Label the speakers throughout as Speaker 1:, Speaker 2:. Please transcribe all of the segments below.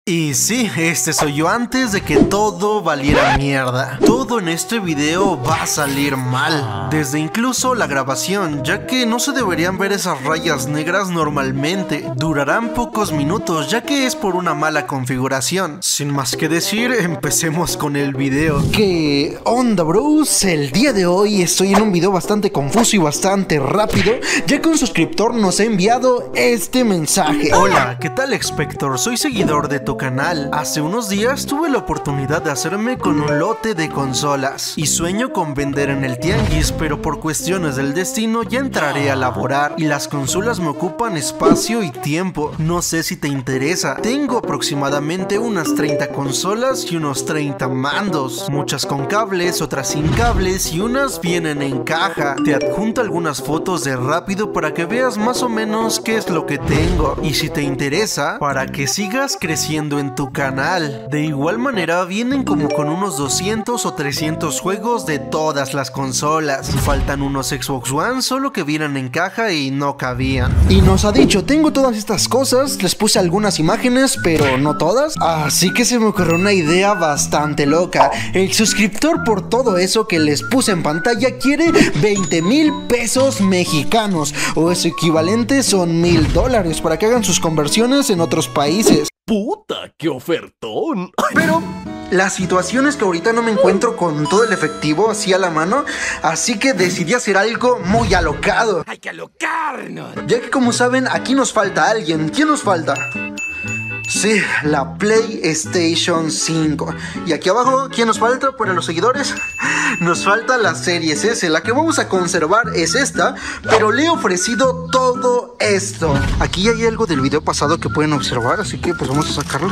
Speaker 1: Y sí, este soy yo antes de que todo valiera mierda. Todo en este video va a salir mal, desde incluso la grabación, ya que no se deberían ver esas rayas negras normalmente. Durarán pocos minutos, ya que es por una mala configuración. Sin más que decir, empecemos con el video. ¿Qué onda, bros? El día de hoy estoy en un video bastante confuso y bastante rápido, ya que un suscriptor nos ha enviado este mensaje. Hola, ¿qué tal, Expector? Soy seguidor de tu canal. Hace unos días tuve la oportunidad de hacerme con un lote de consolas y sueño con vender en el tianguis, pero por cuestiones del destino ya entraré a laborar y las consolas me ocupan espacio y tiempo. No sé si te interesa. Tengo aproximadamente unas 30 consolas y unos 30 mandos, muchas con cables, otras sin cables y unas vienen en caja. Te adjunto algunas fotos de rápido para que veas más o menos qué es lo que tengo y si te interesa, para que sigas creciendo en tu canal. De igual manera vienen como con unos 200 o 300 juegos de todas las consolas. Faltan unos Xbox One, solo que vienen en caja y no cabían. Y nos ha dicho, tengo todas estas cosas, les puse algunas imágenes, pero no todas, así que se me ocurrió una idea bastante loca. El suscriptor, por todo eso que les puse en pantalla, quiere 20,000 pesos mexicanos, o eso equivalente son $1,000, para que hagan sus conversiones en otros países.
Speaker 2: ¡Puta, qué ofertón!
Speaker 1: Pero la situación es que ahorita no me encuentro con todo el efectivo así a la mano, así que decidí hacer algo muy alocado.
Speaker 2: ¡Hay que alocarnos!
Speaker 1: Ya que, como saben, aquí nos falta alguien. ¿Quién nos falta? Sí, la PlayStation 5. Y aquí abajo, ¿quién nos falta para los seguidores? Nos falta la Series S. La que vamos a conservar es esta, pero le he ofrecido todo esto. Aquí hay algo del video pasado que pueden observar, así que pues vamos a sacarlo.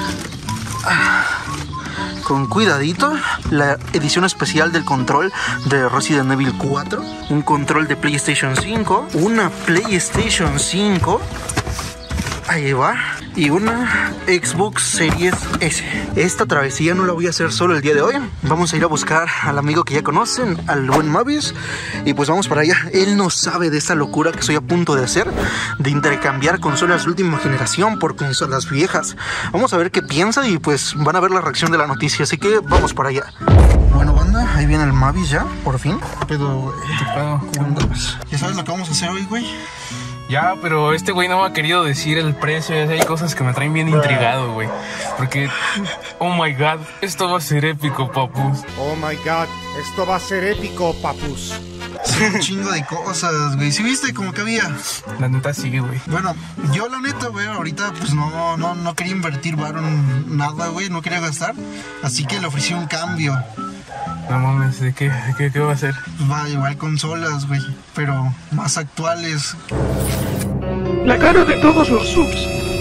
Speaker 1: Con cuidadito, la edición especial del control de Resident Evil 4, un control de PlayStation 5, una PlayStation 5, ahí va, y una Xbox Series S. Esta travesía no la voy a hacer solo el día de hoy. Vamos a ir a buscar al amigo que ya conocen, al buen Mavis, y pues vamos para allá. Él no sabe de esta locura que estoy a punto de hacer, de intercambiar consolas de última generación por consolas viejas. Vamos a ver qué piensa y pues van a ver la reacción de la noticia, así que vamos para allá. Bueno, banda, ahí viene el Mavis ya, por fin. Pero, ¿qué onda? ¿Ya sabes lo que vamos a hacer hoy, güey?
Speaker 3: Ya, pero este güey no me ha querido decir el precio. Hay cosas que me traen bien intrigado, güey. Porque, oh my god, esto va a ser épico, papus.
Speaker 4: Oh my god, esto va a ser épico, papus.
Speaker 1: Sí, un chingo de cosas, güey. ¿Sí viste como que había?
Speaker 3: La neta sí, güey.
Speaker 1: Bueno, yo la neta, güey, ahorita pues no quería invertir varo en nada, güey. No quería gastar. Así que le ofrecí un cambio.
Speaker 3: No mames, ¿de qué va a ser?
Speaker 1: Va, igual consolas, güey, pero más actuales.
Speaker 4: La cara de todos los subs.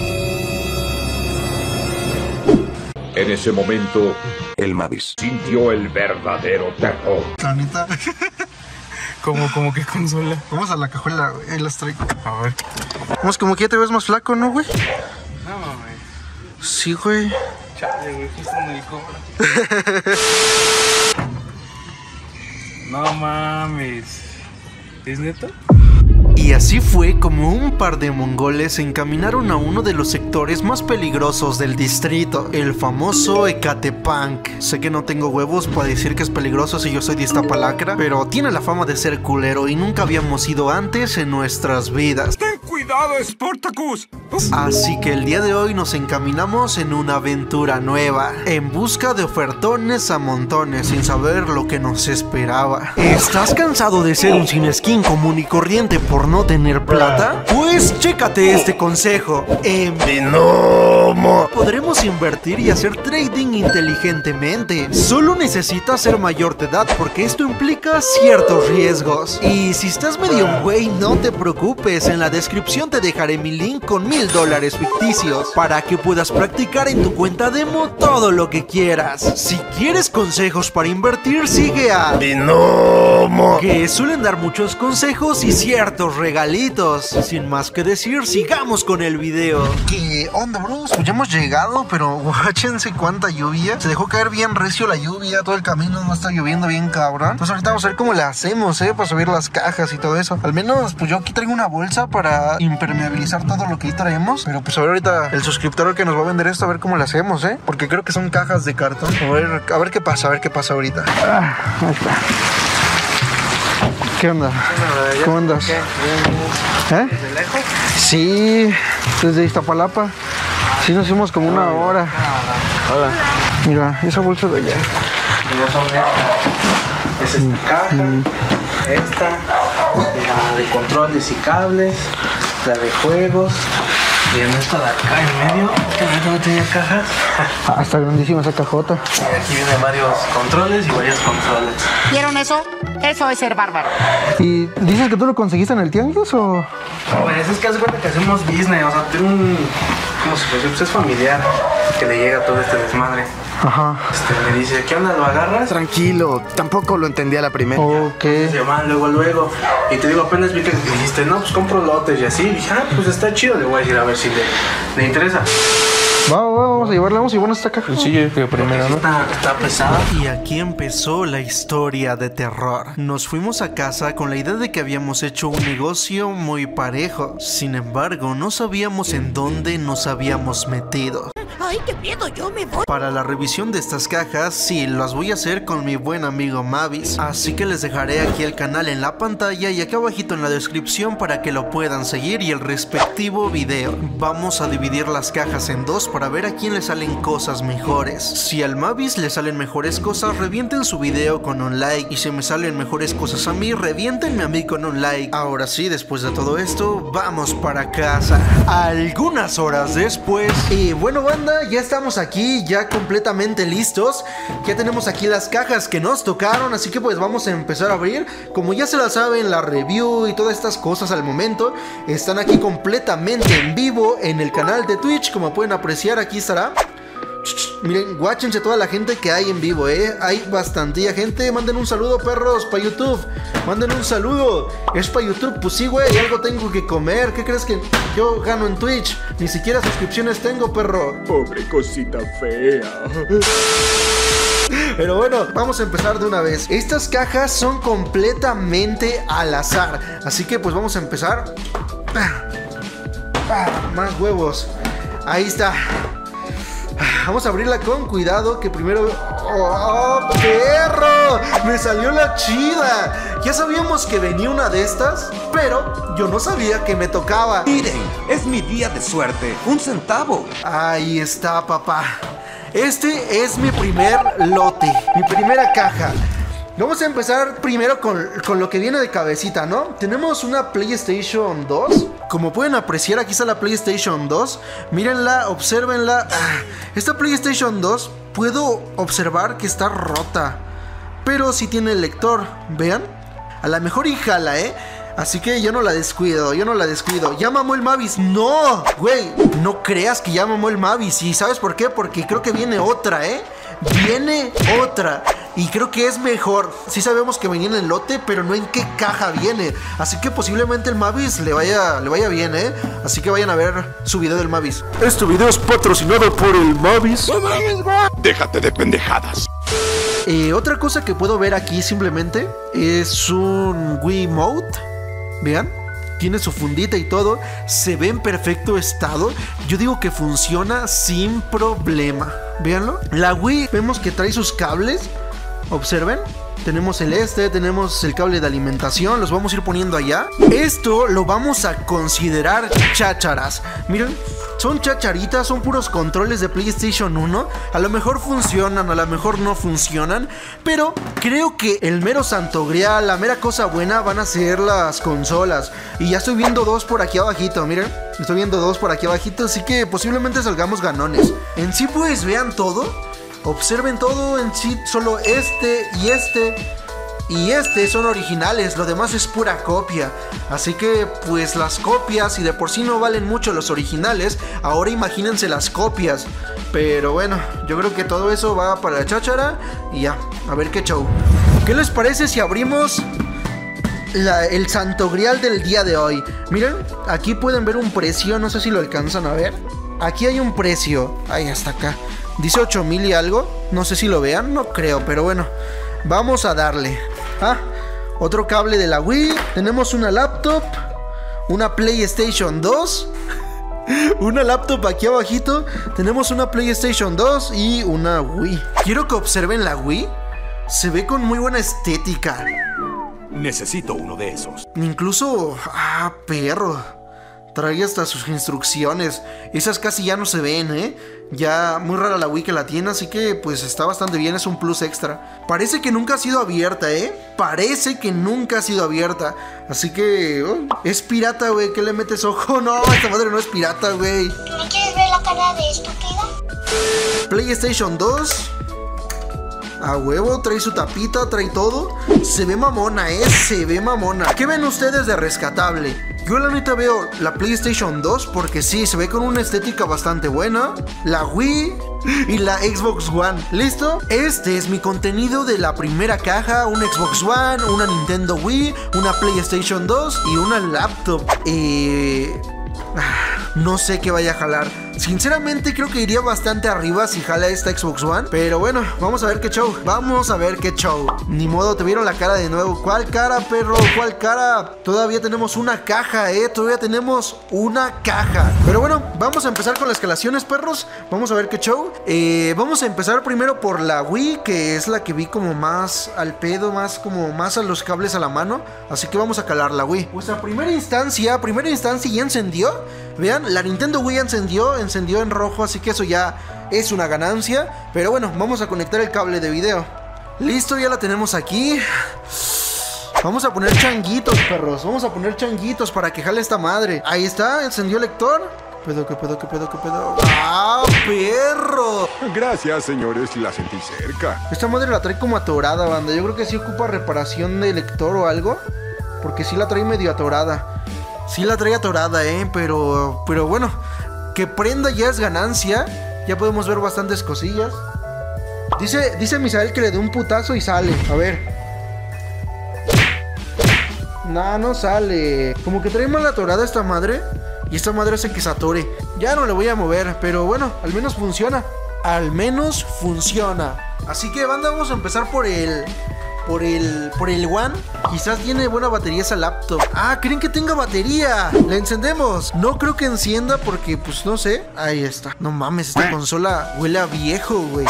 Speaker 5: En ese momento,
Speaker 2: El Mavis
Speaker 5: sintió el verdadero terror.
Speaker 1: La neta.
Speaker 3: ¿Cómo qué consola?
Speaker 1: Vamos a la cajuela, güey, ahí las traigo.
Speaker 3: A ver.
Speaker 1: Vamos, como que ya te ves más flaco, ¿no, güey?
Speaker 3: No mames.
Speaker 1: Sí, güey.
Speaker 3: Chale, güey, ¿qué está en el No mames. ¿Es neta?
Speaker 1: Y así fue como un par de mongoles se encaminaron a uno de los sectores más peligrosos del distrito, el famoso Ecatepec. Sé que no tengo huevos para decir que es peligroso si yo soy de Iztapalacra, pero tiene la fama de ser culero y nunca habíamos ido antes en nuestras vidas.
Speaker 4: ¡Ten cuidado, Sportacus!
Speaker 1: Así que el día de hoy nos encaminamos en una aventura nueva, en busca de ofertones a montones, sin saber lo que nos esperaba. ¿Estás cansado de ser un sin skin común y corriente por no tener plata? Pues chécate este consejo. En Binomo podremos invertir y hacer trading inteligentemente. Solo necesitas ser mayor de edad, porque esto implica ciertos riesgos. Y si estás medio güey, no te preocupes, en la descripción te dejaré mi link con $1,000 ficticios para que puedas practicar en tu cuenta demo todo lo que quieras. Si quieres consejos para invertir, sigue a Binomo, que suelen dar muchos consejos y ciertos regalitos. Sin más que decir, sigamos con el video. ¿Qué onda, bros? Pues ya hemos llegado nublado, pero guáchense cuánta lluvia. Se dejó caer bien recio la lluvia, todo el camino no está lloviendo bien cabrón. Entonces ahorita vamos a ver cómo le hacemos, para subir las cajas y todo eso. Al menos, pues yo aquí traigo una bolsa para impermeabilizar todo lo que ahí traemos. Pero pues a ver ahorita el suscriptor que nos va a vender esto, a ver cómo le hacemos, porque creo que son cajas de cartón. A ver qué pasa, ahorita. Ahí está. ¿Qué onda? ¿Cómo andas? ¿Desde lejos? Sí, desde Iztapalapa. Sí, nos fuimos como una hora. Hola. Mira, esa bolsa de allá.
Speaker 3: Es esta caja, esta, la de controles y cables, la de juegos. Y en esta de acá en medio, que no tenía cajas.
Speaker 1: Está grandísima esa cajota.
Speaker 3: Y aquí vienen varios controles y varias consolas.
Speaker 6: ¿Vieron eso? Eso es ser bárbaro.
Speaker 1: ¿Y dices que tú lo conseguiste en el tianguis o...?
Speaker 3: Pues es que hace cuenta que hacemos business, o sea, tengo un... ¿Cómo se puede decir? Pues es familiar que le llega todo este desmadre.
Speaker 1: Ajá.
Speaker 3: Me dice, ¿qué onda? ¿Lo agarras?
Speaker 7: Tranquilo, tampoco lo entendí a la primera.
Speaker 1: Ok.
Speaker 3: Se llaman luego. Y te digo, apenas vi que dijiste, no, pues compro lotes y así. Y dije, pues está chido, le voy a decir a ver si le interesa.
Speaker 1: Vamos a llevarle, esta caja.
Speaker 3: Sí, que primero, ¿no? Está pesada.
Speaker 1: Y aquí empezó la historia de terror. Nos fuimos a casa con la idea de que habíamos hecho un negocio muy parejo. Sin embargo, no sabíamos en dónde nos habíamos metido.
Speaker 6: ¡Ay, qué miedo! Yo me voy.
Speaker 1: Para la revisión de estas cajas, sí, las voy a hacer con mi buen amigo Mavis. Así que les dejaré aquí el canal en la pantalla y acá abajito en la descripción para que lo puedan seguir y el respectivo video. Vamos a dividir las cajas en dos para ver a quién le salen cosas mejores. Si al Mavis le salen mejores cosas, revienten su video con un like. Y si me salen mejores cosas a mí, reviéntenme a mí con un like. Ahora sí, después de todo esto, vamos para casa. Algunas horas después. Y bueno, banda, ya estamos aquí, ya completamente listos. Ya tenemos aquí las cajas que nos tocaron, así que pues vamos a empezar a abrir. Como ya se la saben, la review y todas estas cosas al momento están aquí completamente en vivo en el canal de Twitch. Como pueden apreciar, aquí estará. Miren, guáchense toda la gente que hay en vivo, hay bastantilla gente. Manden un saludo, perros, para YouTube. Manden un saludo. Es para YouTube, pues sí, güey, algo tengo que comer. ¿Qué crees que yo gano en Twitch? Ni siquiera suscripciones tengo, perro.
Speaker 5: Pobre cosita fea.
Speaker 1: Pero bueno, vamos a empezar de una vez. Estas cajas son completamente al azar, así que pues vamos a empezar. Más huevos. Ahí está. Vamos a abrirla con cuidado, que primero... ¡Oh, perro! ¡Me salió la chida! Ya sabíamos que venía una de estas, pero yo no sabía que me tocaba.
Speaker 7: Miren, es mi día de suerte. 1 centavo.
Speaker 1: Ahí está, papá. Este es mi primer lote, mi primera caja. Vamos a empezar primero con lo que viene de cabecita, ¿no? Tenemos una PlayStation 2. Como pueden apreciar, aquí está la PlayStation 2. Mírenla, obsérvenla. Esta PlayStation 2 puedo observar que está rota, pero sí tiene el lector. ¿Vean? A lo mejor y jala, Así que yo no la descuido, Ya mamó el Mavis. ¡No! Güey, no creas que ya mamó el Mavis. ¿Y sabes por qué? Porque creo que viene otra, Viene otra. Y creo que es mejor. Sí sabemos que venía en el lote, pero no en qué caja viene. Así que posiblemente el Mavis le vaya bien, Así que vayan a ver su video del Mavis.
Speaker 5: Este video es patrocinado por el Mavis. Déjate de pendejadas.
Speaker 1: Otra cosa que puedo ver aquí simplemente es un Wiimote. Vean, tiene su fundita y todo. Se ve en perfecto estado. Yo digo que funciona sin problema. Véanlo. La Wii, vemos que trae sus cables. Observen. Tenemos tenemos el cable de alimentación. Los vamos a ir poniendo allá. Esto lo vamos a considerar chácharas. Miren, son chacharitas, son puros controles de PlayStation 1. A lo mejor funcionan, a lo mejor no funcionan, pero creo que el mero santo grial, la mera cosa buena van a ser las consolas. Y ya estoy viendo dos por aquí abajito, miren. Estoy viendo dos por aquí abajito, así que posiblemente salgamos ganones. En sí pues vean todo. Observen todo en sí, solo este y este son originales, lo demás es pura copia. Así que pues las copias, si de por sí no valen mucho los originales, ahora imagínense las copias. Pero bueno, yo creo que todo eso va para la cháchara y ya, a ver qué show. ¿Qué les parece si abrimos el santo grial del día de hoy? Miren, aquí pueden ver un precio, no sé si lo alcanzan a ver. aquí hay un precio. Ahí hasta acá. Dice 8,000 y algo. No sé si lo vean, no creo, pero bueno. Vamos a darle. Otro cable de la Wii. Tenemos una laptop. Una PlayStation 2. Una laptop aquí abajito. Tenemos una PlayStation 2 y una Wii. Quiero que observen la Wii. Se ve con muy buena estética.
Speaker 2: Necesito uno de esos.
Speaker 1: Incluso... perro. Trae hasta sus instrucciones. Esas casi ya no se ven, ¿eh? Ya muy rara la Wii que la tiene, así que pues está bastante bien, es un plus extra. Parece que nunca ha sido abierta, ¿eh? Parece que nunca ha sido abierta. Así que... es pirata, güey. ¿Qué le metes ojo? No, esta madre no es pirata, güey.
Speaker 6: ¿No quieres ver la cara de estúpida?
Speaker 1: PlayStation 2. A huevo, trae su tapita, trae todo. Se ve mamona, se ve mamona. ¿Qué ven ustedes de rescatable? Yo la neta veo la PlayStation 2 porque sí, se ve con una estética bastante buena. La Wii y la Xbox One. ¿Listo? Este es mi contenido de la primera caja. Una Xbox One, una Nintendo Wii, una PlayStation 2 y una laptop. No sé qué vaya a jalar. Sinceramente creo que iría bastante arriba si jala esta Xbox One. Pero bueno, vamos a ver qué show. Vamos a ver qué show. Ni modo, te vieron la cara de nuevo. ¿Cuál cara, perro? ¿Cuál cara? Todavía tenemos una caja, todavía tenemos una caja. Pero bueno, vamos a empezar con las escalaciones, perros. Vamos a ver qué show. Vamos a empezar primero por la Wii, que es la que vi como más al pedo, más a los cables a la mano. Así que vamos a calar la Wii. Pues a primera instancia ya encendió. Vean, la Nintendo Wii encendió en rojo, así que eso ya es una ganancia. Pero bueno, vamos a conectar el cable de video. Listo, ya la tenemos aquí. Vamos a poner changuitos, perros. Vamos a poner changuitos para que jale esta madre. Ahí está, encendió el lector. ¿Qué pedo? ¡Ah, perro!
Speaker 5: Gracias, señores, la sentí cerca.
Speaker 1: Esta madre la trae como atorada, banda. Yo creo que sí ocupa reparación de lector o algo, porque sí la trae medio atorada. Sí la trae atorada, pero bueno, que prenda ya es ganancia. Ya podemos ver bastantes cosillas. Dice Misael que le dé un putazo y sale. A ver. No sale. Como que trae mal atorada esta madre. Y esta madre hace que se atore. Ya no le voy a mover, pero bueno, al menos funciona. Así que, banda, vamos a empezar por el One. Quizás tiene buena batería esa laptop. ¿Creen que tenga batería? La encendemos. No creo que encienda porque, pues, no sé. Ahí está. No mames, esta consola huele a viejo, güey.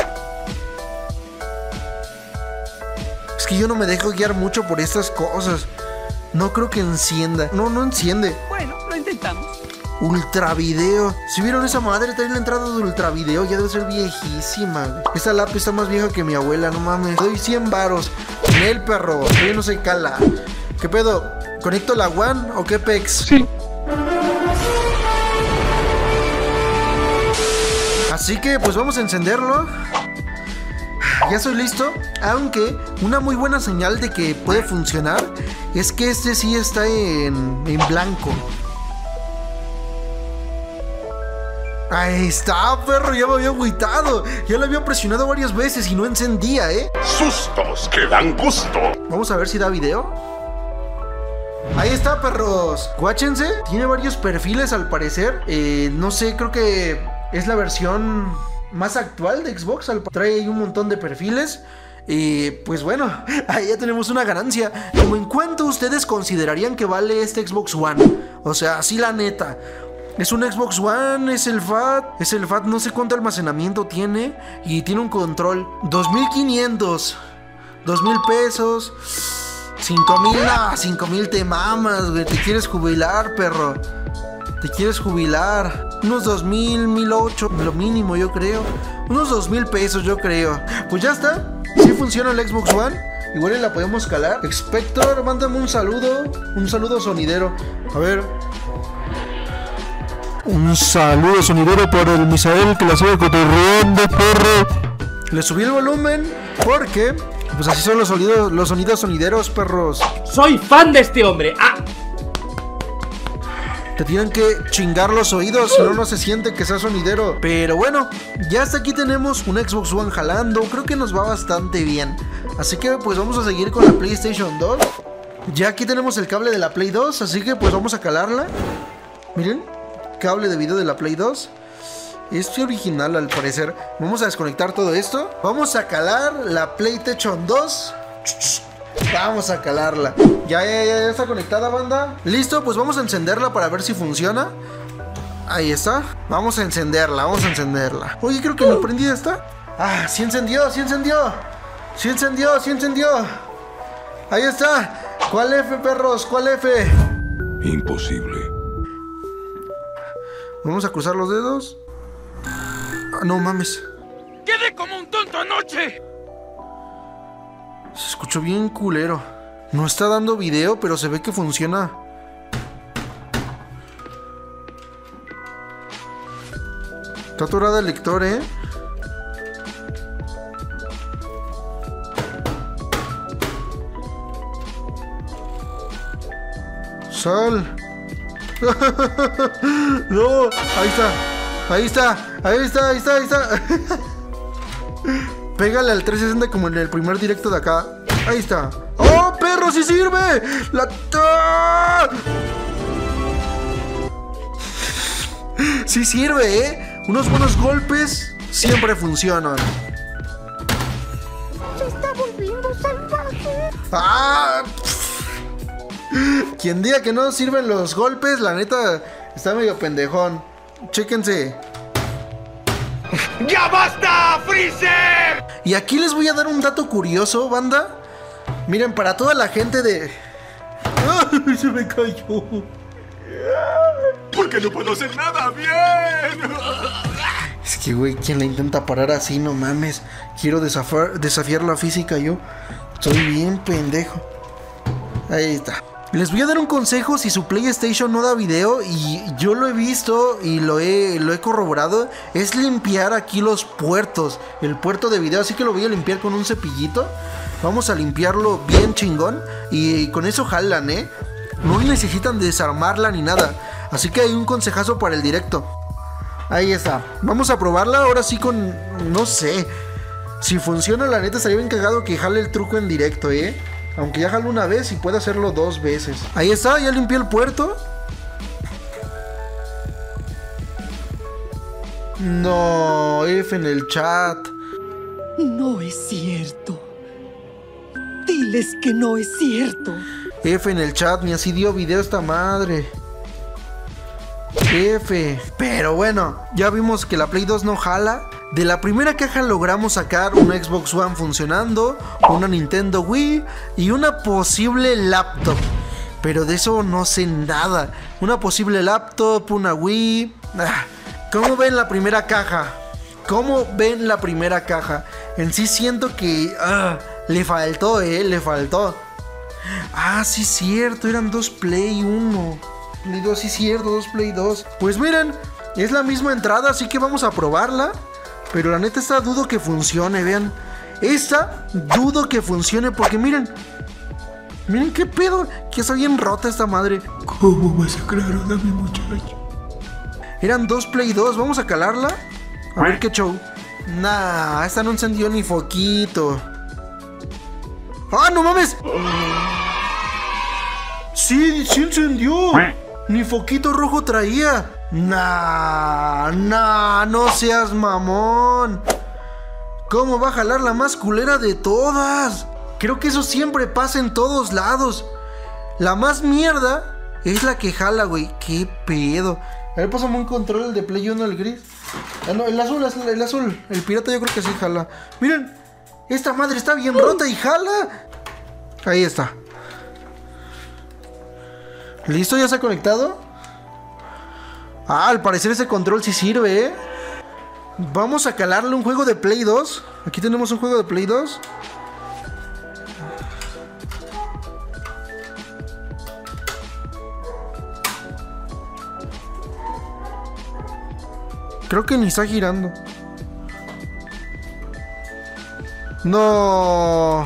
Speaker 1: Es que yo no me dejo guiar mucho por estas cosas. No creo que encienda. No enciende.
Speaker 6: Bueno, lo intentamos.
Speaker 1: Ultravideo. Si vieron esa madre, trae la entrada de ultravideo. Ya debe ser viejísima, güey. Esta lápiz está más vieja que mi abuela, no mames. Doy 100 varos. En el perro. Todavía no se cala. ¿Qué pedo? ¿Conecto la One o qué pex?
Speaker 5: Sí.
Speaker 1: Así que pues vamos a encenderlo. Ya estoy listo. Aunque una muy buena señal de que puede funcionar es que este sí está en blanco. Ahí está, perro, ya me había agüitado. Ya lo había presionado varias veces y no encendía,
Speaker 5: Sustos que dan gusto.
Speaker 1: Vamos a ver si da video. Ahí está, perros. Guáchense, tiene varios perfiles al parecer. No sé, creo que es la versión más actual de Xbox. Trae ahí un montón de perfiles. Pues bueno, ahí ya tenemos una ganancia. ¿Cómo en cuánto ustedes considerarían que vale este Xbox One? O sea, así la neta. Es un Xbox One, es el FAT, no sé cuánto almacenamiento tiene. Y tiene un control. 2,500. 2,000 pesos. 5,000, 5,000 te mamas, güey. Te quieres jubilar, perro. Te quieres jubilar. Unos 2,000, 1,800, lo mínimo yo creo. Unos 2,000 pesos yo creo. Pues ya está. Sí funciona el Xbox One. Igual la podemos calar. Expector, mándame un saludo. Un saludo sonidero. A ver. Un saludo sonidero para el Misael que la sigue cotorreando, perro. Le subí el volumen porque pues así son los sonidos sonideros, perros.
Speaker 8: Soy fan de este hombre.
Speaker 1: Te tienen que chingar los oídos, si no se siente que sea sonidero. Pero bueno, ya hasta aquí tenemos un Xbox One jalando. Creo que nos va bastante bien. Así que pues vamos a seguir con la PlayStation 2. Ya aquí tenemos el cable de la Play 2, así que pues vamos a calarla. Miren, cable de video de la Play 2. Es original al parecer. Vamos a desconectar todo esto. Vamos a calar la PlayStation 2. Vamos a calarla. Ya está conectada, banda. Listo, pues vamos a encenderla para ver si funciona. Ahí está. Vamos a encenderla. Oye, creo que me prendí esta. Ah, sí encendió. Ahí está. ¿Cuál F, perros? ¿Cuál F?
Speaker 2: Imposible.
Speaker 1: Vamos a cruzar los dedos. Ah, no mames.
Speaker 5: ¡Quedé como un tonto anoche!
Speaker 1: Se escuchó bien culero. No está dando video, pero se ve que funciona. Está atorada el lector, ¿eh? Sal. No, ahí está. Pégale al 360 como en el primer directo de acá. Ahí está. ¡Oh, perro, sí sirve! Sí sirve, ¿eh? Unos buenos golpes siempre funcionan.
Speaker 6: Se está volviendo salvaje.
Speaker 1: ¡Ah! Quien diga que no sirven los golpes, la neta, está medio pendejón. Chéquense.
Speaker 5: ¡Ya basta, Freezer!
Speaker 1: Y aquí les voy a dar un dato curioso, banda. Miren, para toda la gente de... ¡Ay, se me cayó!
Speaker 5: Porque no puedo hacer nada bien.
Speaker 1: Es que, güey, quien la intenta parar así, no mames. Quiero desafiar la física yo. Soy bien pendejo. Ahí está. Les voy a dar un consejo si su PlayStation no da video, y yo lo he visto y lo he corroborado, es limpiar aquí los puertos, el puerto de video, así que lo voy a limpiar con un cepillito. Vamos a limpiarlo bien chingón y con eso jalan, ¿eh? No necesitan desarmarla ni nada, así que hay un consejazo para el directo. Ahí está, vamos a probarla ahora sí con... no sé, si funciona la neta estaría bien cagado que jale el truco en directo, ¿eh? Aunque ya jalo una vez y puede hacerlo 2 veces. Ahí está, ya limpié el puerto. No, F en el chat.
Speaker 9: No es cierto. Diles que no es cierto.
Speaker 1: F en el chat, ni así dio video esta madre. F. Pero bueno, ya vimos que la Play 2 no jala. De la primera caja logramos sacar una Xbox One funcionando, una Nintendo Wii y una posible laptop. Pero de eso no sé nada. Una posible laptop, una Wii... ¿Cómo ven la primera caja? En sí siento que... le faltó, le faltó. Ah, sí, cierto, eran 2 Play 1. Play 2, sí, cierto, 2 Play 2. Pues miren, es la misma entrada, así que vamos a probarla. Pero la neta esta dudo que funcione, vean. Esta dudo que funcione porque miren. Miren qué pedo, que está bien rota esta madre. ¿Cómo masacraron a mi muchacho? Eran 2 Play 2, vamos a calarla. A ver qué show. Nah, esta no encendió ni foquito. ¡Ah, no mames! Sí encendió. Ni foquito rojo traía. Nah, no seas mamón. ¿Cómo va a jalar la más culera de todas? Creo que eso siempre pasa en todos lados. La más mierda es la que jala, güey. ¿Qué pedo? A ver, pásame un control, el de Play 1, el gris. Ah, no, el azul. El pirata yo creo que sí jala. Miren, esta madre está bien rota y jala. Ahí está. ¿Listo? ¿Ya se ha conectado? Ah, al parecer ese control sí sirve, ¿eh? Vamos a calarle un juego de Play 2. Aquí tenemos un juego de Play 2. Creo que ni está girando. No.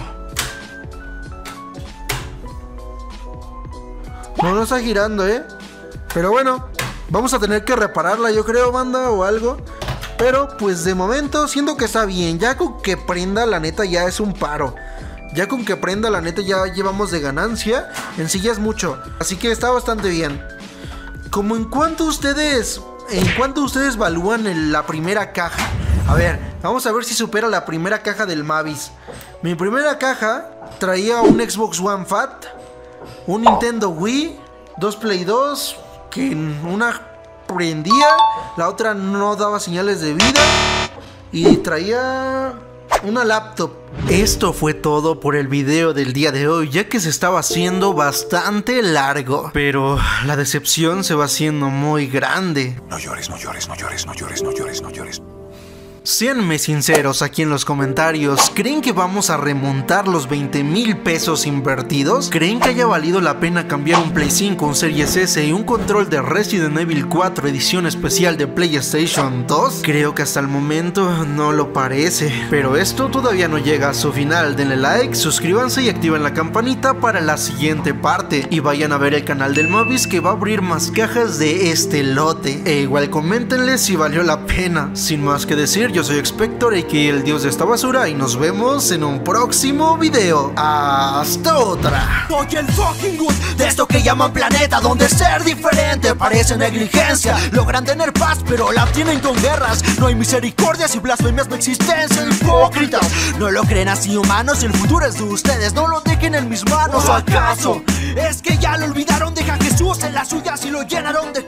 Speaker 1: No está girando, ¿eh? Pero bueno, vamos a tener que repararla, yo creo, banda, o algo. Pero pues de momento siento que está bien. Ya con que prenda, la neta, ya es un paro. Ya con que prenda, la neta, ya llevamos de ganancia. En sí ya es mucho, así que está bastante bien. Como en cuanto ustedes ¿en cuánto ustedes evalúan la primera caja? A ver, vamos a ver si supera la primera caja del Mavis. Mi primera caja traía un Xbox One Fat, un Nintendo Wii, 2 Play 2, que una prendía, la otra no daba señales de vida, y traía una laptop. Esto fue todo por el video del día de hoy, ya que se estaba haciendo bastante largo, pero la decepción se va haciendo muy grande.
Speaker 2: No llores, no llores, no llores, no llores, no llores, no llores.
Speaker 1: Séanme sinceros aquí en los comentarios, ¿creen que vamos a remontar los 20,000 pesos invertidos? ¿Creen que haya valido la pena cambiar un Play 5, un Series S y un control de Resident Evil 4 edición especial de PlayStation 2? Creo que hasta el momento no lo parece, pero esto todavía no llega a su final. Denle like, suscríbanse y activen la campanita para la siguiente parte, y vayan a ver el canal del Mavis, que va a abrir más cajas de este lote, e igual coméntenle si valió la pena. Sin más que decir, yo soy Expector, y el dios de esta basura, y nos vemos en un próximo video. Hasta otra.
Speaker 10: Soy el fucking good de esto que llaman planeta, donde ser diferente parece negligencia. Logran tener paz pero la obtienen con guerras. No hay misericordias y blasfemias no existencia. Hipócritas, no lo creen así humanos. El futuro es de ustedes, no lo dejen en mis manos. ¿O acaso es que ya lo olvidaron? Deja a Jesús en las suyas y lo llenaron de